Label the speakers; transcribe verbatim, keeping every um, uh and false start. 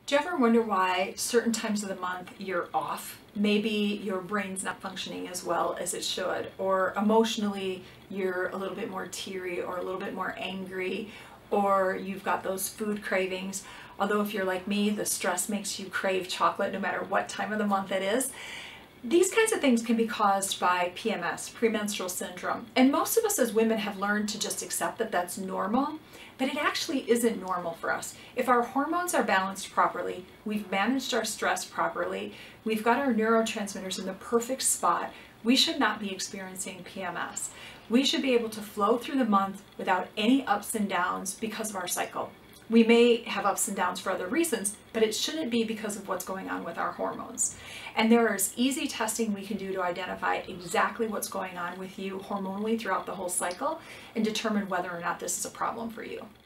Speaker 1: Do you ever wonder why certain times of the month you're off? Maybe your brain's not functioning as well as it should, or emotionally you're a little bit more teary or a little bit more angry, or you've got those food cravings. Although if you're like me, the stress makes you crave chocolate no matter what time of the month it is. These kinds of things can be caused by P M S, premenstrual syndrome. And most of us as women have learned to just accept that that's normal, but it actually isn't normal for us. If our hormones are balanced properly, we've managed our stress properly, we've got our neurotransmitters in the perfect spot, we should not be experiencing P M S. We should be able to flow through the month without any ups and downs because of our cycle. We may have ups and downs for other reasons, but it shouldn't be because of what's going on with our hormones. And there is easy testing we can do to identify exactly what's going on with you hormonally throughout the whole cycle and determine whether or not this is a problem for you.